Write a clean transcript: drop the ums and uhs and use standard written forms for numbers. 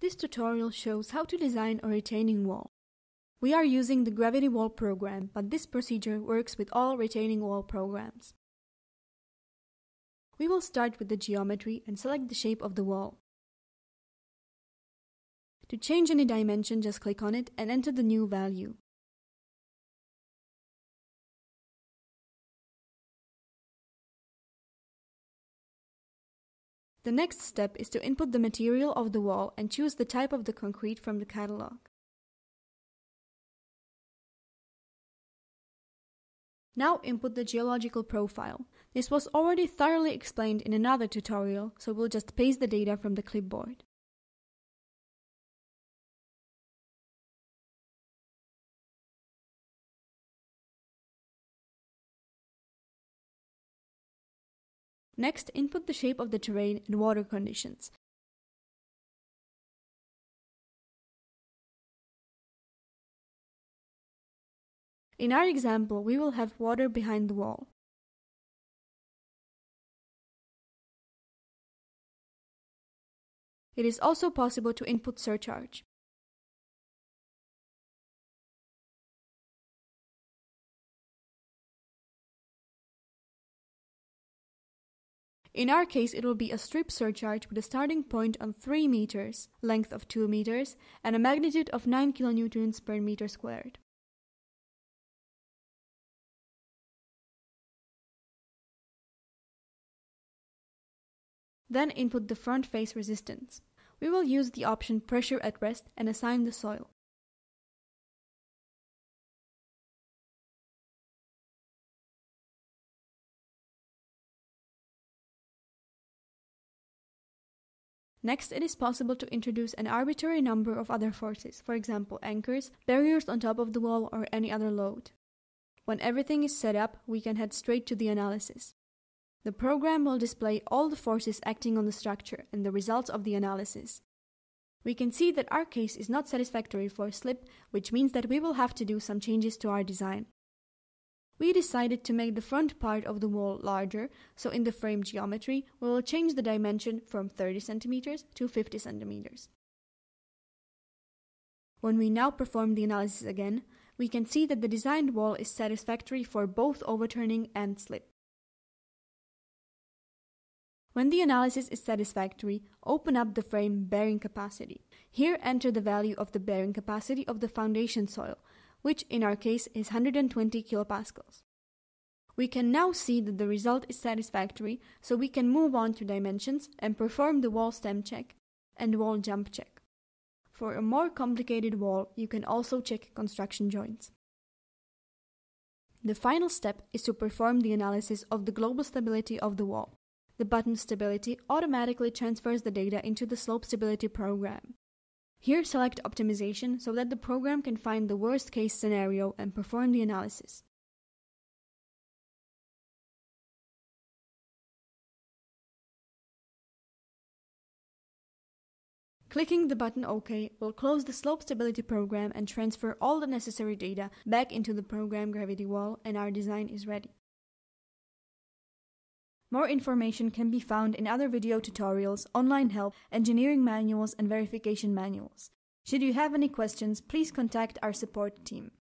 This tutorial shows how to design a retaining wall. We are using the gravity wall program, but this procedure works with all retaining wall programs. We will start with the geometry and select the shape of the wall. To change any dimension, just click on it and enter the new value. The next step is to input the material of the wall and choose the type of the concrete from the catalog. Now input the geological profile. This was already thoroughly explained in another tutorial, so we'll just paste the data from the clipboard. Next, input the shape of the terrain and water conditions. In our example, we will have water behind the wall. It is also possible to input surcharge. In our case, it will be a strip surcharge with a starting point on 3 meters, length of 2 meters, and a magnitude of 9 kilonewtons per meter squared. Then input the front face resistance. We will use the option pressure at rest and assign the soil. Next, it is possible to introduce an arbitrary number of other forces, for example anchors, barriers on top of the wall, or any other load. When everything is set up, we can head straight to the analysis. The program will display all the forces acting on the structure and the results of the analysis. We can see that our case is not satisfactory for slip, which means that we will have to do some changes to our design. We decided to make the front part of the wall larger, so in the frame geometry, we will change the dimension from 30 cm to 50 cm. When we now perform the analysis again, we can see that the designed wall is satisfactory for both overturning and slip. When the analysis is satisfactory, open up the frame bearing capacity. Here enter the value of the bearing capacity of the foundation soil, which in our case is 120 kilopascals. We can now see that the result is satisfactory, so we can move on to dimensions and perform the wall stem check and wall jump check. For a more complicated wall, you can also check construction joints. The final step is to perform the analysis of the global stability of the wall. The button stability automatically transfers the data into the slope stability program. Here select optimization so that the program can find the worst case scenario and perform the analysis. Clicking the button OK will close the slope stability program and transfer all the necessary data back into the program gravity wall, and our design is ready. More information can be found in other video tutorials, online help, engineering manuals, and verification manuals. Should you have any questions, please contact our support team.